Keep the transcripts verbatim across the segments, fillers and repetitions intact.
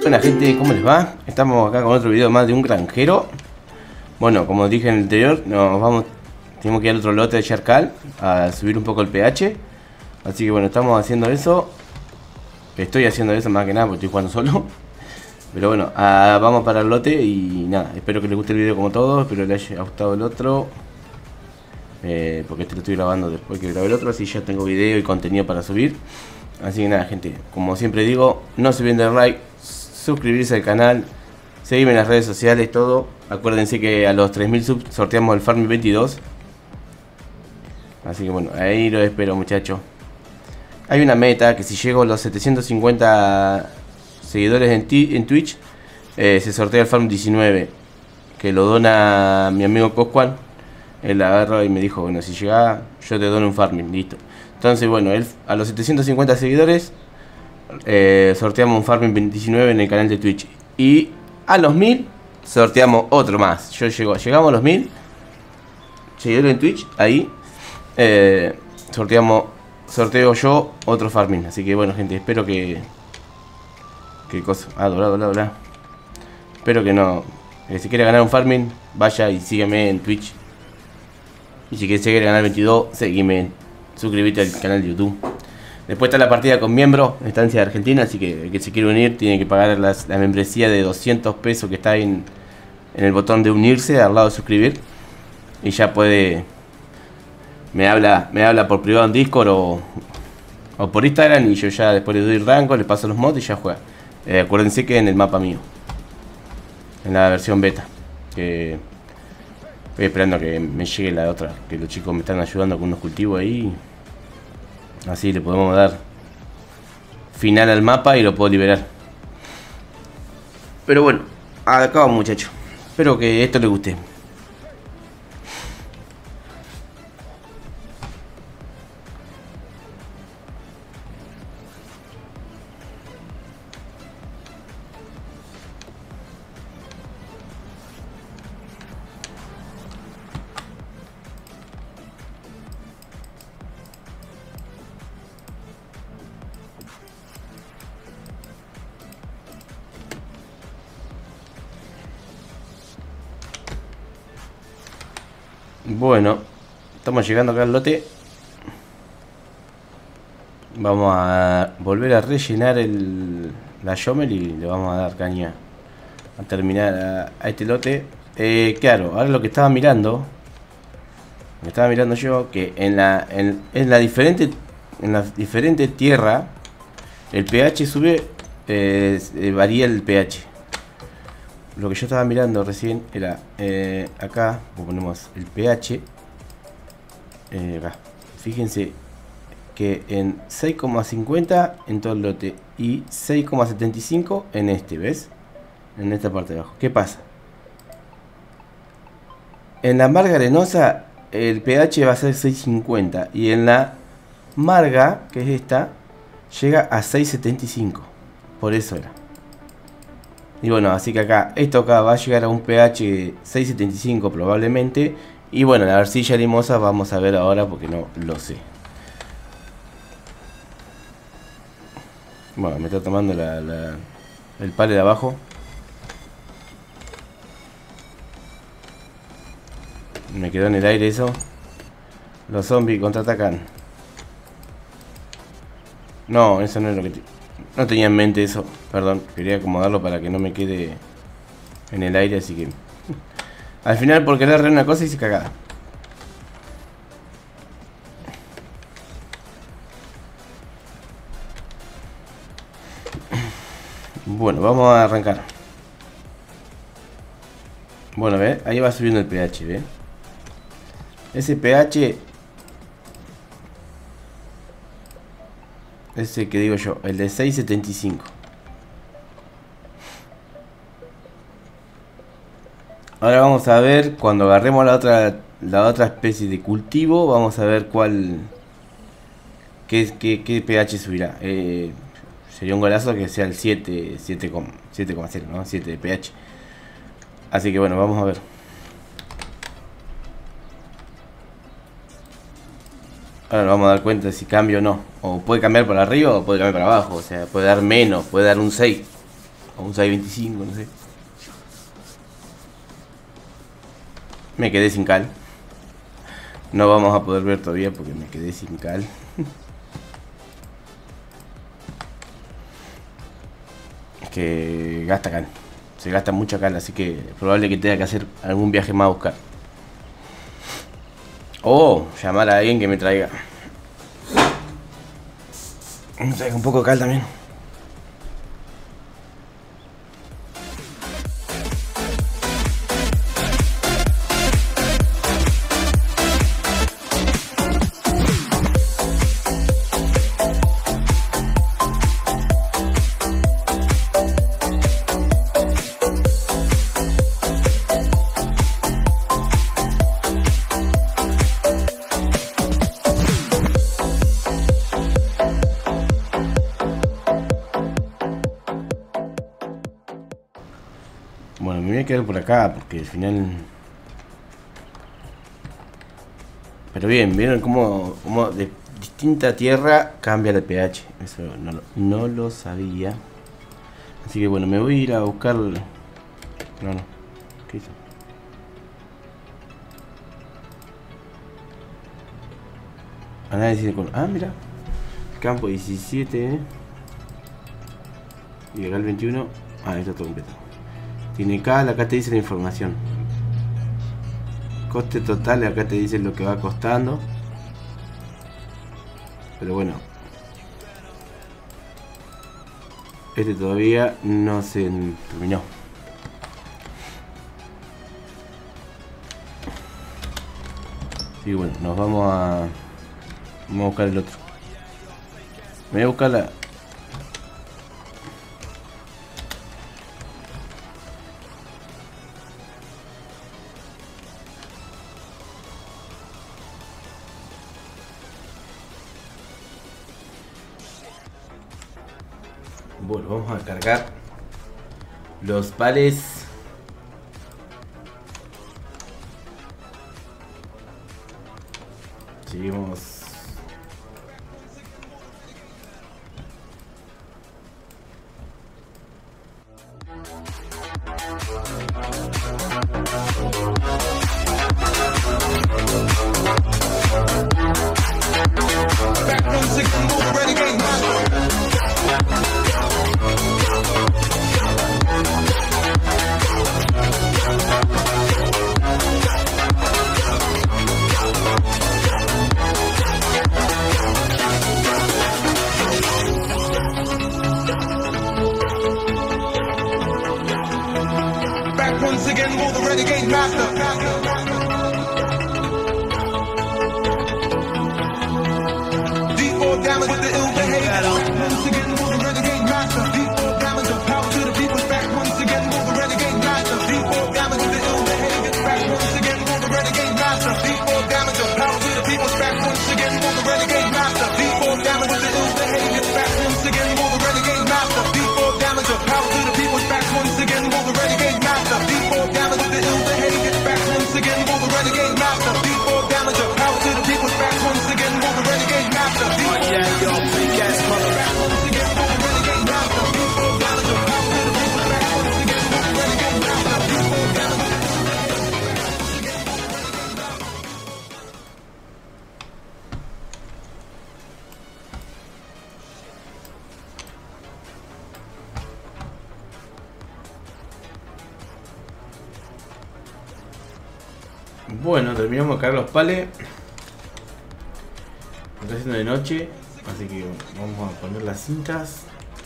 Buena gente, ¿cómo les va? Estamos acá con otro video más de un granjero. Bueno, como dije en el anterior, nos vamos, tenemos que ir al otro lote de Charcal a subir un poco el pH. Así que bueno, estamos haciendo eso. Estoy haciendo eso más que nada porque estoy jugando solo. Pero bueno, a, vamos para el lote y nada, espero que les guste el video como todos. Espero que les haya gustado el otro, eh, porque este lo estoy grabando después que grabé el otro, así ya tengo video y contenido para subir. Así que nada gente, como siempre digo, no se olviden de like, suscribirse al canal, seguirme en las redes sociales, todo. Acuérdense que a los tres mil subs sorteamos el Farming veintidós. Así que bueno, ahí lo espero muchachos. Hay una meta que si llego a los setecientos cincuenta seguidores en, en Twitch, eh, se sortea el Farm diecinueve, que lo dona mi amigo Coscuan. Él agarró y me dijo, bueno, si llega yo te dono un Farming, listo. Entonces bueno, él, a los setecientos cincuenta seguidores eh, sorteamos un Farming diecinueve en el canal de Twitch. Y a los mil sorteamos otro más. Yo llego, llegamos a los mil seguidores en Twitch, ahí eh, sorteamos, sorteo yo otro Farming. Así que bueno gente, espero que ¿Qué cosa? Ah, dobla, dobla, dobla. Espero que no. Eh, si quiere ganar un Farming, vaya y sígueme en Twitch. Y si quieres seguir ganar veintidós, seguime. Suscríbete al canal de YouTube. Después está la partida con miembros, estancia de Argentina. Así que el que se quiere unir tiene que pagar las, la membresía de doscientos pesos que está en, en el botón de unirse, al lado de suscribir. Y ya puede. Me habla, me habla por privado en Discord o, o por Instagram. Y yo ya después le doy rango, le paso los mods y ya juega. Eh, acuérdense que en el mapa mío, en la versión beta, que estoy esperando que me llegue la otra, que los chicos me están ayudando con unos cultivos ahí. Así le podemos dar final al mapa y lo puedo liberar. Pero bueno, acá vamos muchachos. Espero que esto les guste. Bueno, estamos llegando acá al lote. Vamos a volver a rellenar el, la Yomel y le vamos a dar caña a terminar a, a este lote. Eh, claro, ahora lo que estaba mirando, me estaba mirando yo que en la en, en la diferente en la diferente tierra el pH sube, eh, eh, varía el pH. Lo que yo estaba mirando recién era eh, acá, ponemos el pH, eh, acá. Fíjense que en seis coma cincuenta en todo el lote y seis coma setenta y cinco en este, ¿ves? En esta parte de abajo. ¿Qué pasa? En la marga arenosa el pH va a ser seis cincuenta y en la marga, que es esta, llega a seis setenta y cinco. Por eso era. Y bueno, así que acá, esto acá va a llegar a un pH seis setenta y cinco probablemente. Y bueno, la arcilla limosa vamos a ver ahora porque no lo sé. Bueno, me está tomando la, la, el palo de abajo. Me quedó en el aire eso. Los zombies contraatacan. No, eso no es lo que... No tenía en mente eso, perdón, quería acomodarlo para que no me quede en el aire, así que... Al final por querer re una cosa hice cagada. Bueno, vamos a arrancar. Bueno, ve, ahí va subiendo el pH, ve. Ese pH... Ese que digo yo, el de seis setenta y cinco. Ahora vamos a ver, cuando agarremos la otra la otra especie de cultivo, vamos a ver cuál qué, qué, qué pH subirá. Eh, sería un golazo que sea el siete, siete coma cero, ¿no? siete de pH. Así que bueno, vamos a ver. Ahora nos vamos a dar cuenta de si cambia o no. O puede cambiar para arriba o puede cambiar para abajo. O sea, puede dar menos, puede dar un seis. O un seis veinticinco, no sé. Me quedé sin cal. No vamos a poder ver todavía porque me quedé sin cal. Es que gasta cal. Se gasta mucha cal, así que es probable que tenga que hacer algún viaje más a buscar. O llamar a alguien que me traiga. Me traiga un poco de cal también. Bueno, me voy a quedar por acá porque al final... Pero bien, ¿vieron cómo, cómo de distinta tierra cambia el pH? Eso no lo, no lo sabía. Así que bueno, me voy a ir a buscar... No, no. ¿Qué hizo? Análisis de color. Ah, mira. Campo diecisiete. Y acá el veintiuno. Ah, está todo completo. Tiene cal, acá te dice la información. Coste total, acá te dice lo que va costando. Pero bueno, este todavía no se terminó. Y bueno, nos vamos a... Vamos a buscar el otro. Me voy a buscar la... Bueno, vamos a cargar los pales. Seguimos. Bueno, terminamos de cargar los pales. Está haciendo de noche, así que vamos a poner las cintas.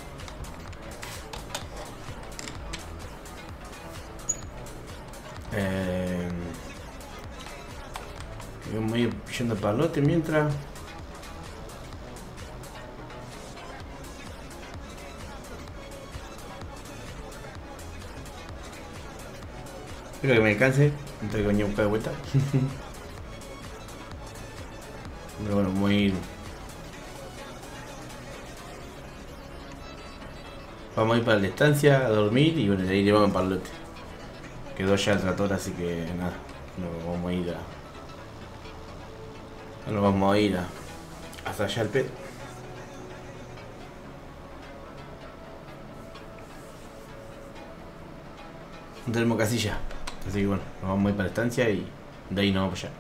Eh, vamos a ir yendo palote mientras. Espero que me alcance. No tengo que venir a buscar de vuelta. Pero bueno, voy a ir. Vamos a ir para la estancia a dormir y bueno, de ahí llevamos para el lote. Quedó ya el tractor, así que nada, no vamos a ir a. No nos vamos a ir a. Hasta allá el pedo. No tenemos casilla. Así que bueno, nos vamos a ir para la estancia y de ahí nos vamos para allá.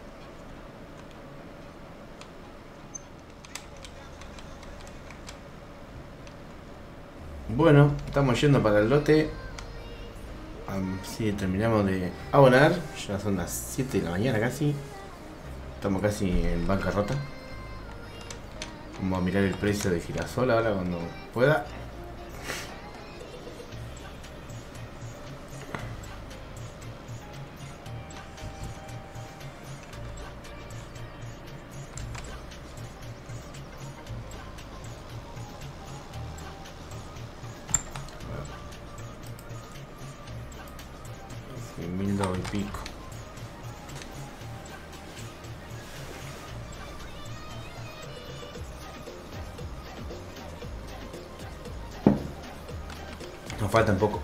Bueno, estamos yendo para el lote. Así terminamos de abonar. Ya son las siete de la mañana casi. Estamos casi en bancarrota. Vamos a mirar el precio de girasol ahora cuando pueda. Mil dos y pico. Nos falta un poco.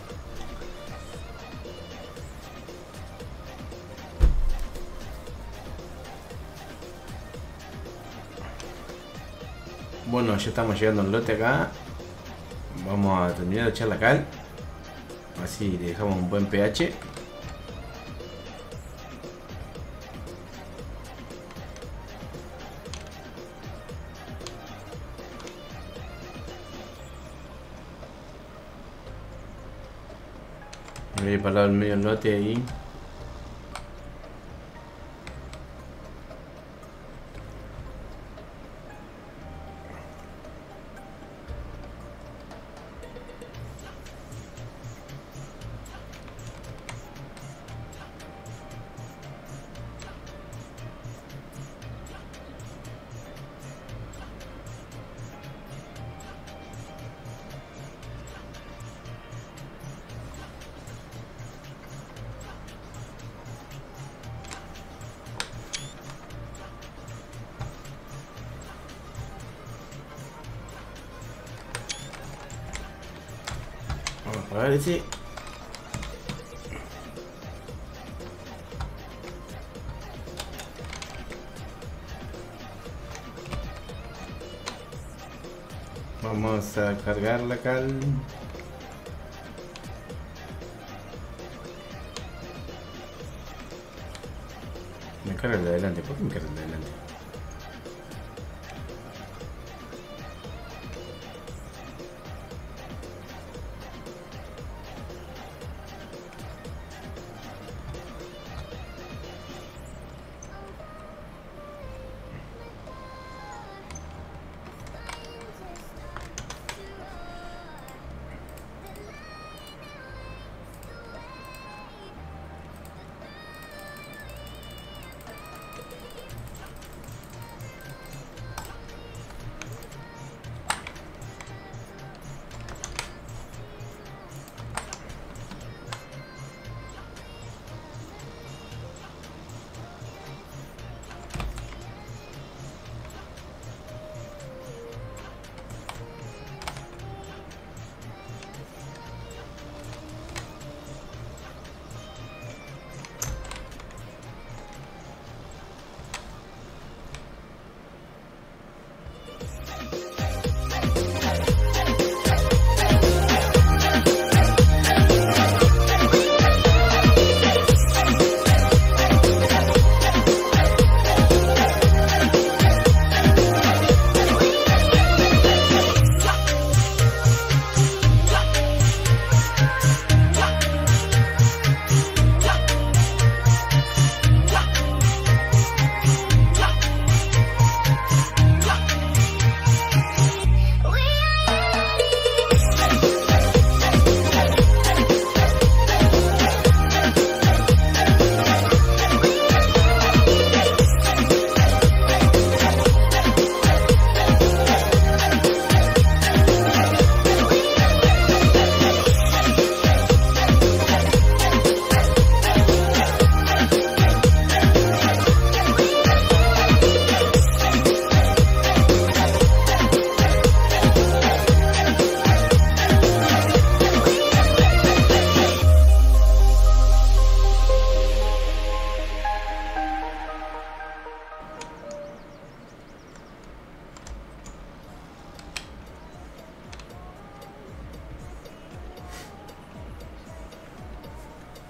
Bueno, ya estamos llegando al lote acá. Vamos a terminar de echar la cal. Así le dejamos un buen pH. Me voy a parar el medio del lote ahí. Vamos a pagar ese. Vamos a cargar la cal. Me carga el de adelante. ¿Por qué me carga el de adelante?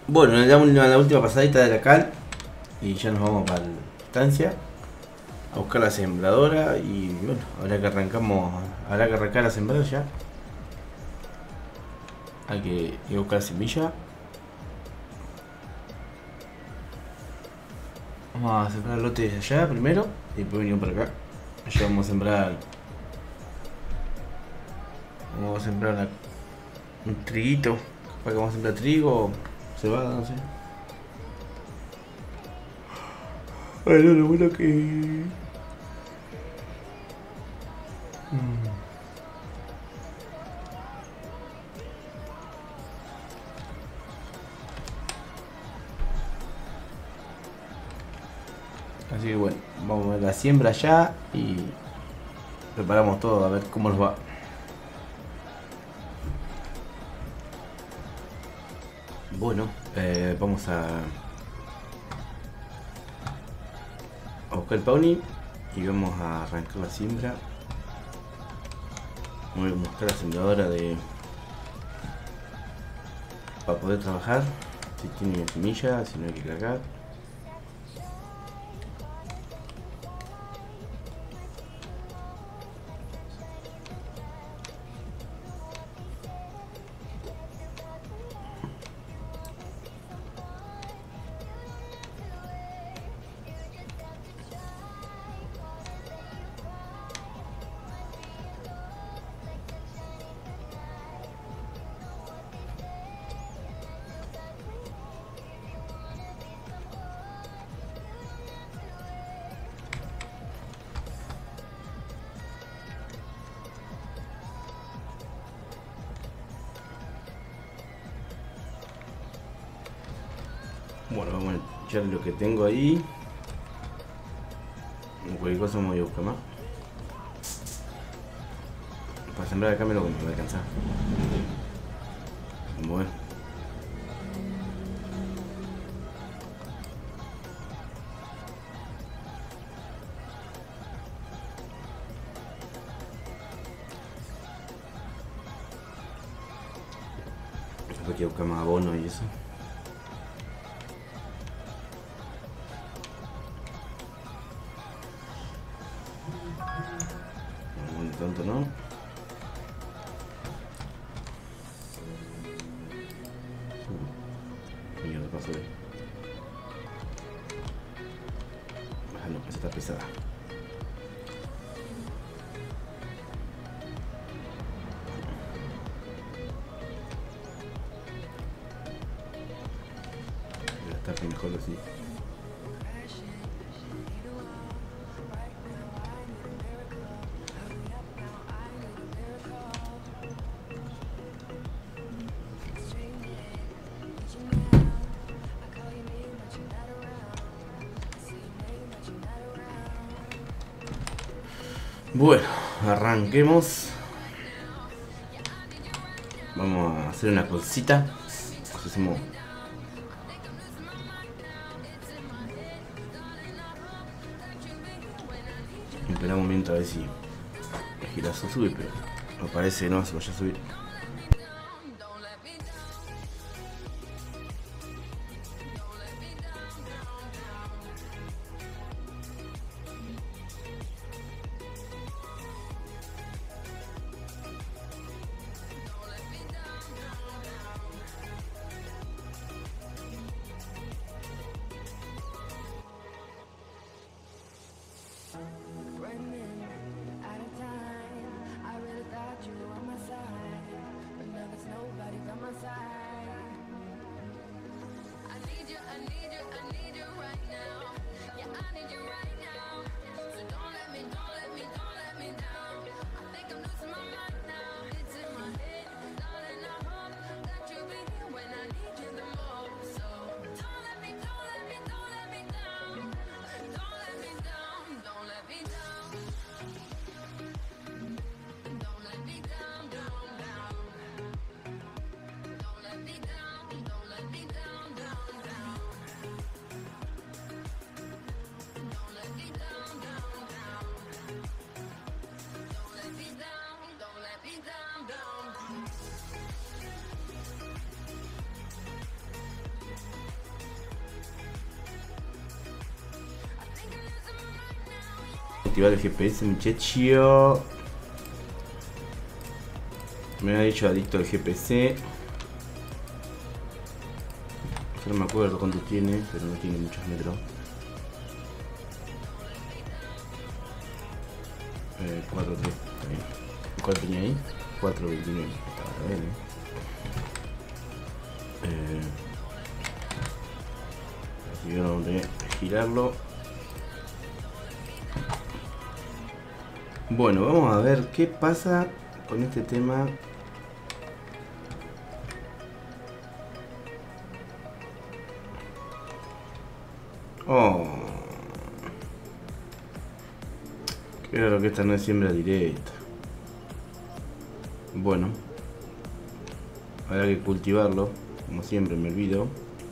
Bueno, le damos la última pasadita de la cal y ya nos vamos para la estancia a buscar la sembradora y bueno, ahora que arrancamos, habrá que arrancar a sembrar ya. Hay que ir a buscar la semilla. Vamos a sembrar lotes allá primero y después venimos para acá. Allá vamos a sembrar. Vamos a sembrar una, un triguito. Para que vamos a sembrar trigo, cebada, no sé. Ay, no, lo bueno que. Mm. Así que bueno, vamos a ver la siembra ya y preparamos todo a ver cómo nos va. Bueno, eh, vamos a, a buscar el Pony y vamos a arrancar la siembra. Voy a mostrar la sembradora de para poder trabajar. Si tiene semilla, si no hay que cargar. Bueno, vamos a echar lo que tengo ahí. Cualquier cosa me voy a buscar más. Para sembrar acá me lo me va a alcanzar. Bueno. Después quiero buscar más abono y eso. Tanto no. Mierda, paso de. Ah, no, esa está pesada. Está mejor así. Bueno, arranquemos. Vamos a hacer una cosita. Hacemos. Esperamos un momento a ver si el girazo sube, pero me parece que no se vaya a subir. cultivar el G P S, muchacho. Me ha dicho adicto al G P C. No me acuerdo cuánto tiene, pero no tiene muchos metros. Eh, cuatro tres, está bien. ¿Cuál tenía ahí? cuatro veintinueve. Estaba bien, eh. eh. Así que vamos a tener que girarlo. Bueno, vamos a ver qué pasa con este tema. Oh, claro que esta no es siembra directa. Bueno, habrá que cultivarlo, como siempre me olvido.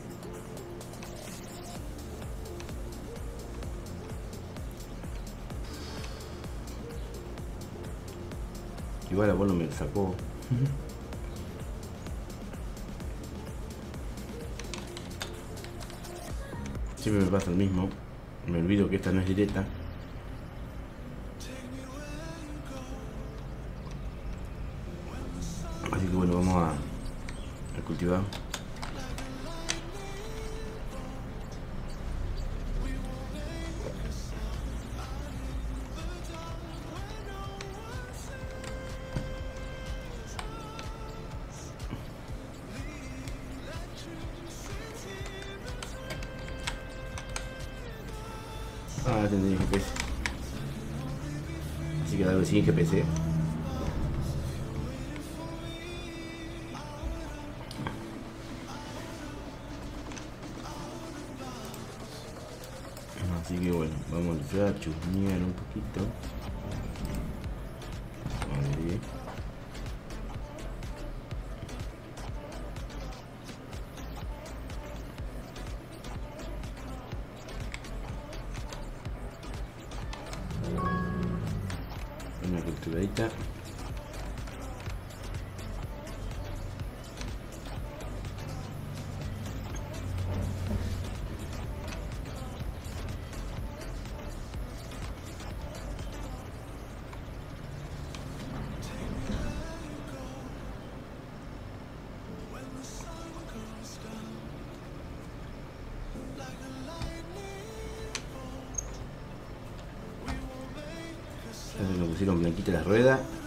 Igual a vos no me lo sacó. Siempre me pasa el mismo. Me olvido que esta no es directa. Así que bueno, vamos a, a cultivar. Ah, tendría G P S. Así que algo sin G P S. Así que bueno, vamos a chusmear un poquito. Vale. Una capturadita. Ya se me pusieron blanquitas las ruedas.